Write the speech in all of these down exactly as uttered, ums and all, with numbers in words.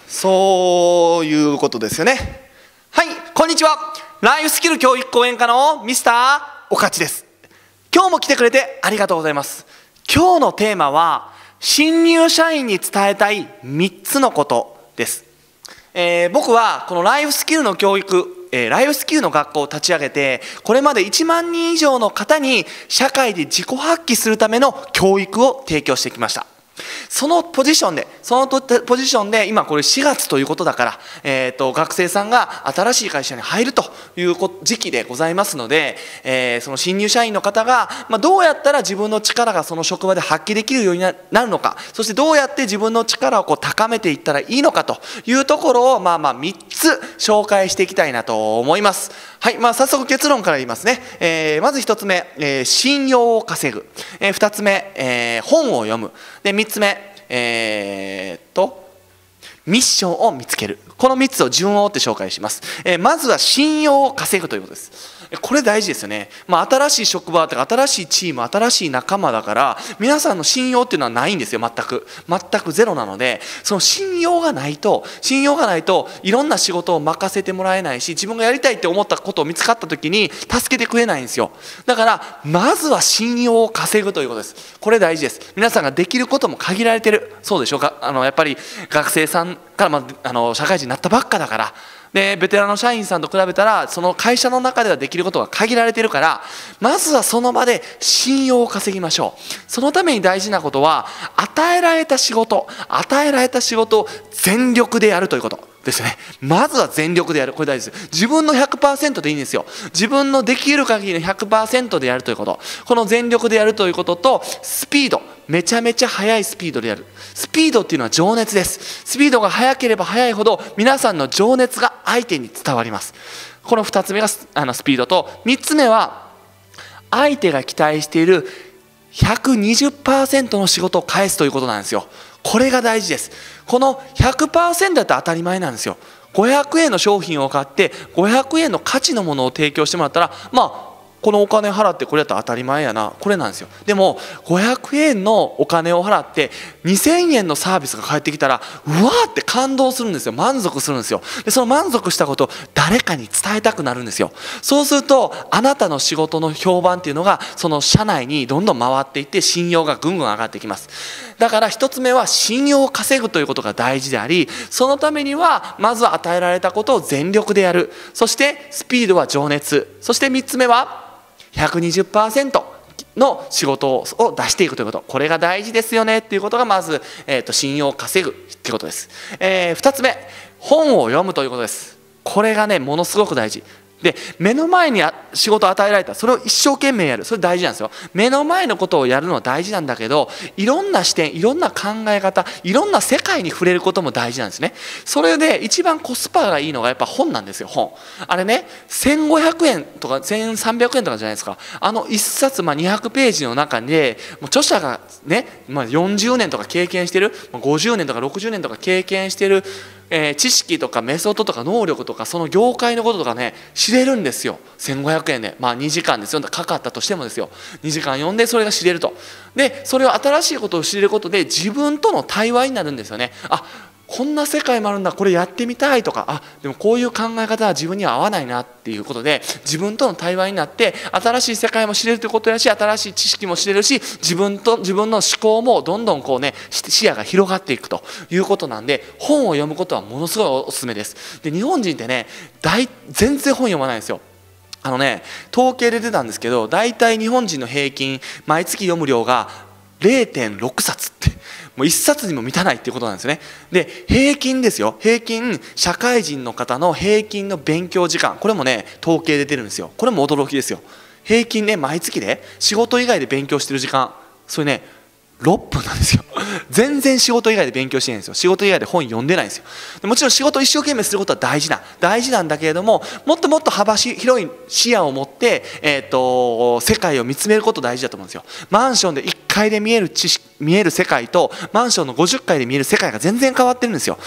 そういうことですよね。はい、こんにちは。ライフスキル教育講演家のミスターおかちです。今日も来てくれてありがとうございます。今日のテーマは新入社員に伝えたいみっつのことです。えー、僕はこのライフスキルの教育、えー、ライフスキルの学校を立ち上げて、これまでいちまんにん以上の方に社会で自己発揮するための教育を提供してきました。そのポジションで、そのポジションで今これしがつということだから、えー、と学生さんが新しい会社に入るという時期でございますので、えー、その新入社員の方が、まあ、どうやったら自分の力がその職場で発揮できるようになるのか、そしてどうやって自分の力をこう高めていったらいいのかというところを、まあまあみっつ紹介していきたいなと思います。はい、まあ、早速結論から言いますね。えー、まずひとつめ、えー、信用を稼ぐ。えー、ふたつめ、えー、本を読む。でみっつめ、えー、っとミッションを見つける。このみっつを順を追って紹介します。えー、まずは信用を稼ぐということです。これ大事ですよね。まあ、新しい職場とか新しいチーム、新しい仲間だから皆さんの信用っていうのはないんですよ。全く全くゼロなので、その信用がないと信用がないといろんな仕事を任せてもらえないし、自分がやりたいって思ったことを見つかった時に助けてくれないんですよ。だからまずは信用を稼ぐということです。これ大事です。皆さんができることも限られてる。そうでしょうか。あのやっぱり学生さんから、まあ、あの社会人になったばっかだから、でベテランの社員さんと比べたらその会社の中ではできることが限られているから、まずはその場で信用を稼ぎましょう。そのために大事なことは、与えられた仕事与えられた仕事を全力でやるということですね。まずは全力でやる。これ大事です。自分の ひゃくパーセント でいいんですよ。自分のできる限りの ひゃくパーセント でやるということ、この全力でやるということと、スピード、めちゃめちゃ速いスピードでやる。スピードっていうのは情熱です。スピードが速ければ速いほど皆さんの情熱が相手に伝わります。このふたつめがあのスピードと、みっつめは相手が期待している ひゃくにじゅっパーセント の仕事を返すということなんですよ。これが大事です。この ひゃくパーセント だと当たり前なんですよ。ごひゃくえんの商品を買ってごひゃくえんの価値のものを提供してもらったら、まあこのお金払ってこれだったら当たり前やな、これなんですよ。でもごひゃくえんのお金を払ってにせんえんのサービスが返ってきたら、うわーって感動するんですよ。満足するんですよ。でその満足したことを誰かに伝えたくなるんですよ。そうするとあなたの仕事の評判っていうのがその社内にどんどん回っていって、信用がぐんぐん上がってきます。だから一つ目は信用を稼ぐということが大事であり、そのためにはまずは与えられたことを全力でやる。そしてスピードは情熱。そしてみっつめはひゃくにじゅっパーセント の仕事を出していくということ、これが大事ですよねっていうことがまず、えー、と信用を稼ぐっていうことです。えー、ふたつめ、本を読むということです。これがねものすごく大事で、目の前に仕事を与えられた、それを一生懸命やる、それ大事なんですよ。目の前のことをやるのは大事なんだけど、いろんな視点、いろんな考え方、いろんな世界に触れることも大事なんですね。それで一番コスパがいいのがやっぱ本なんですよ。本あれね、せんごひゃくえんとかせんさんびゃくえんとかじゃないですか。あのいっさつ、まあ、にひゃくページの中でもう著者がね、まあ、よんじゅうねんとか経験してる、ごじゅうねんとかろくじゅうねんとか経験してる、えー、知識とかメソッドとか能力とかその業界のこととかね知れるんですよ。せんごひゃくえんで、まあにじかんですよ、かかったとしてもですよ、にじかん読んでそれが知れると。でそれを新しいことを知れることで自分との対話になるんですよね。あ、こんな世界もあるんだ、これやってみたいとか、あでもこういう考え方は自分には合わないなっていうことで自分との対話になって、新しい世界も知れるということやし、新しい知識も知れるし、自分と自分の思考もどんどんこうね視野が広がっていくということなんで、本を読むことはものすごいおすすめです。で日本人ってね大全然本読まないんですよ。あのね統計で出たんですけど、大体日本人の平均毎月読む量が れいてんろくさつって、もういっさつにも満たないっていうことなんですね。で平均ですよ、平均社会人の方の平均の勉強時間、これもね統計で出てるんですよ。これも驚きですよ。平均ね毎月で仕事以外で勉強してる時間、それねろっぷんなんですよ。全然仕事以外で勉強してないんですよ。仕事以外で本読んでないんですよ。でもちろん仕事を一生懸命することは大事な大事なんだけれども、もっともっと幅広い視野を持って、えー、と世界を見つめること大事だと思うんですよ。マンションでいっかいで見える知識見える世界とマンションのごじゅっかいで見える世界が全然変わってるんですよ。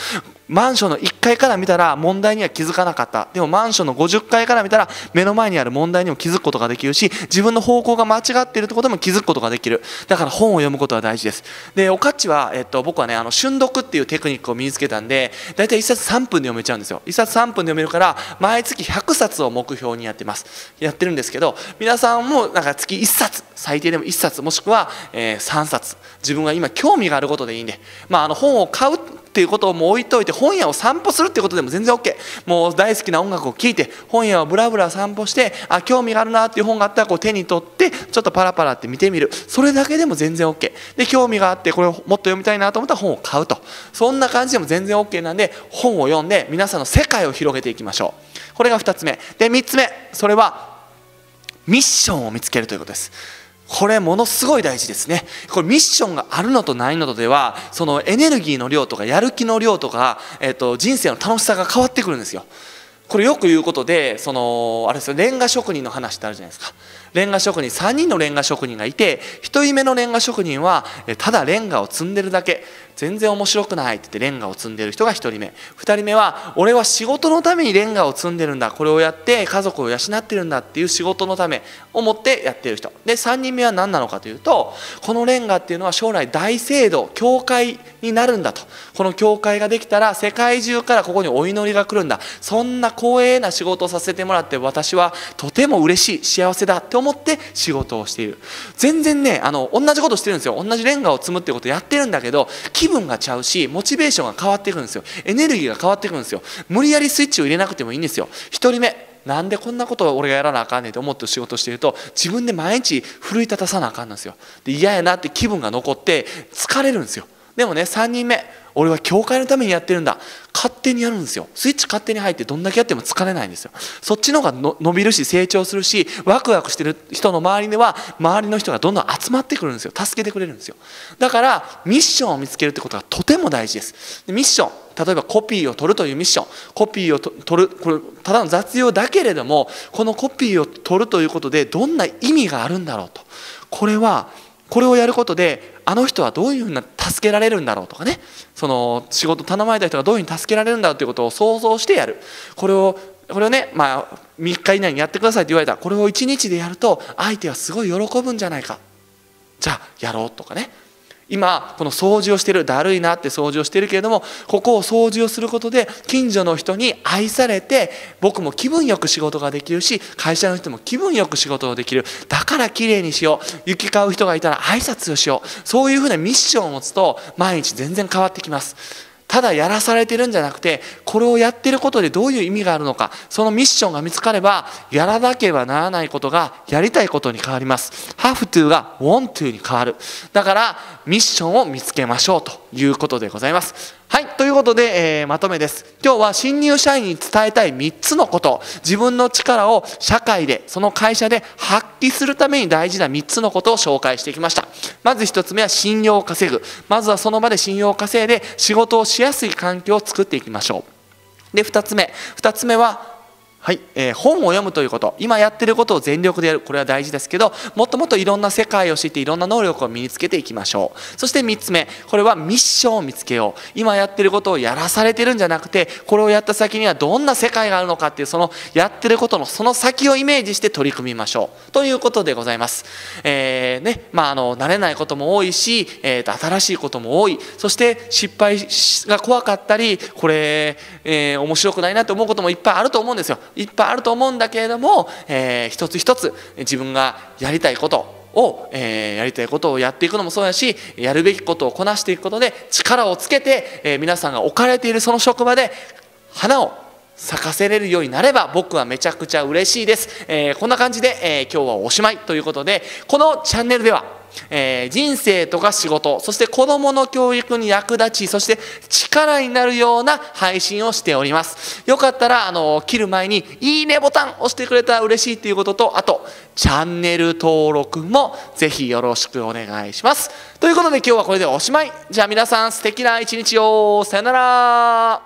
マンションのいっかいから見たら問題には気づかなかった。でもマンションのごじゅっかいから見たら目の前にある問題にも気づくことができるし、自分の方向が間違っているってことも気づくことができる。だから本を読むことは大事です。でおかっちは、えっと、僕はねあの瞬読っていうテクニックを身につけたんで、だいたいいっさつさんぷんで読めちゃうんですよ。いっさつさんぷんで読めるから毎月ひゃくさつを目標にやってますやってるんですけど、皆さんもなんか月いっさつ、最低でもいっさつ、もしくは、えー、さんさつ、自分が今興味があることでいいんで、まあ、あの本を買うっていうことをもう置いといて、本屋を散歩するっていうことでも全然 OK。 もう大好きな音楽を聴いて本屋をブラブラ散歩して、あ興味があるなっていう本があったらこう手に取ってちょっとパラパラって見てみる。それだけでも全然 OK で、興味があってこれをもっと読みたいなと思ったら本を買うと、そんな感じでも全然 OK なんで、本を読んで皆さんの世界を広げていきましょう。これがふたつめで、みっつめ、それはミッションを見つけるということです。これものすごい大事ですね。これミッションがあるのとないのとでは、そのエネルギーの量とかやる気の量とか、えーと、人生の楽しさが変わってくるんですよ。これよく言うことで、そのあれですよ、レンガ職人の話ってあるじゃないですか。レンガ職人、さんにんのレンガ職人がいて、ひとりめのレンガ職人はただレンガを積んでるだけ、全然面白くないって言ってレンガを積んでる人がひとりめ。ふたりめは俺は仕事のためにレンガを積んでるんだ、これをやって家族を養ってるんだっていう仕事のためを思ってやってる人で、さんにんめは何なのかというと、このレンガっていうのは将来大聖堂、教会になるんだと、この教会ができたら世界中からここにお祈りが来るんだ、そんな光栄な仕事をさせてもらって私はとても嬉しい、幸せだって思って仕事をしている。全然ね、あの同じことしてるんですよ。同じレンガを積むってことやってるんだけど、気分がちゃうし、モチベーションが変わっていくんですよ。エネルギーが変わっていくんですよ。無理やりスイッチを入れなくてもいいんですよ。ひとりめ、なんでこんなことを俺がやらなあかんねんと思って仕事していると、自分で毎日奮い立たさなあかんなんですよ。で嫌やなって気分が残って疲れるんですよ。でもね、さんにんめ、俺は教会のためにやってるんだ、勝手にやるんですよ。スイッチ勝手に入って、どんだけやっても疲れないんですよ。そっちの方がの伸びるし成長するし、ワクワクしてる人の周りでは周りの人がどんどん集まってくるんですよ。助けてくれるんですよ。だからミッションを見つけるってことがとても大事です。でミッション、例えばコピーを取るというミッション、コピーをと取る、これただの雑用だけれども、このコピーを取るということでどんな意味があるんだろうと、これはこれをやることであの人はどういうふうな助けられるんだろうとかね、その仕事頼まれた人がどういうふうに助けられるんだろうということを想像してやる。これをこれをね、まあみっか以内にやってくださいって言われたら、これをいちにちでやると相手はすごい喜ぶんじゃないか、じゃあやろうとかね。今この掃除をしてる、だるいなって掃除をしてるけれども、ここを掃除をすることで近所の人に愛されて、僕も気分よく仕事ができるし、会社の人も気分よく仕事ができる、だからきれいにしよう、行き交う人がいたら挨拶をしよう、そういうふうなミッションを持つと毎日全然変わってきます。ただやらされてるんじゃなくて、これをやってることでどういう意味があるのか、そのミッションが見つかれば、やらなければならないことがやりたいことに変わります。have to が want to に変わる。だからミッションを見つけましょうということでございます。はい、ということで、えー、まとめです。今日は新入社員に伝えたいみっつのこと、自分の力を社会で、その会社で発揮するために大事なみっつのことを紹介してきました。まずひとつめは信用を稼ぐ。まずはその場で信用を稼いで仕事をしやすい環境を作っていきましょう。でふたつめふたつめははい、えー、本を読むということ、今やってることを全力でやる、これは大事ですけど、もっともっといろんな世界を知っていろんな能力を身につけていきましょう。そしてみっつめ、これはミッションを見つけよう。今やってることをやらされてるんじゃなくて、これをやった先にはどんな世界があるのかっていう、そのやってることのその先をイメージして取り組みましょうということでございます。えーねまあ、あの慣れないことも多いし、えー、と新しいことも多い、そして失敗が怖かったり、これ、えー、面白くないなと思うこともいっぱいあると思うんですよ。いっぱいあると思うんだけれども、えー、一つ一つ自分がやりたいことを、えー、やりたいことをやっていくのもそうだし、やるべきことをこなしていくことで力をつけて、えー、皆さんが置かれているその職場で花を咲かせれるようになれば僕はめちゃくちゃ嬉しいです。えー、こんな感じで、えー、今日はおしまいということで、このチャンネルではえー、人生とか仕事、そして子どもの教育に役立ち、そして力になるような配信をしております。よかったらあの切る前にいいねボタン押してくれたら嬉しいということと、あとチャンネル登録もぜひよろしくお願いします。ということで今日はこれでおしまい。じゃあ皆さん素敵な一日を。さよなら。は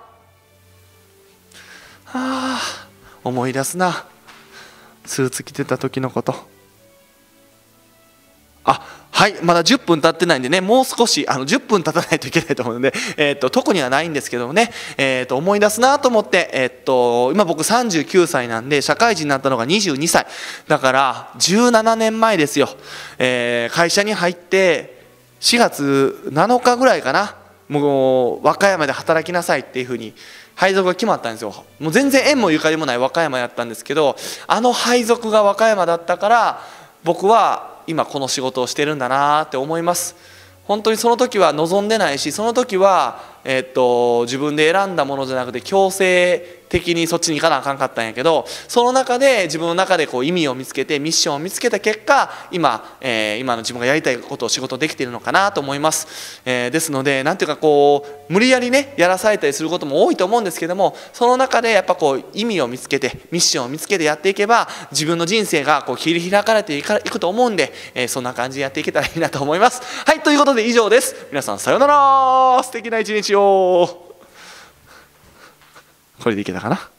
あ、思い出すな、スーツ着てた時のこと。あ、 はい、まだじゅっぷん経ってないんでね、もう少しあのじゅっぷん経たないといけないと思うので、えー、と特にはないんですけどもね、えー、と思い出すなと思って、えー、と今僕さんじゅうきゅうさいなんで、社会人になったのがにじゅうにさいだからじゅうななねんまえですよ。えー、会社に入ってしがつなのかぐらいかな、もう和歌山で働きなさいっていうふうに配属が決まったんですよ。もう全然縁もゆかりもない和歌山やったんですけど、あの配属が和歌山だったから僕は今この仕事をしてるんだなって思います。本当にその時は望んでないし、その時は、えー、っと自分で選んだものじゃなくて強制的にそっちに行かなあかんかったんやけど、その中で自分の中でこう意味を見つけてミッションを見つけた結果、今、えー、今の自分がやりたいことを仕事できているのかなと思います。えー、ですのでなんていうかこう無理やりねやらされたりすることも多いと思うんですけども、その中でやっぱこう意味を見つけてミッションを見つけてやっていけば、自分の人生がこう切り開かれていくと思うんで、えー、そんな感じでやっていけたらいいなと思います。はい、ということで以上です。皆さんさようなら。素敵な一日を。これでいけたかな。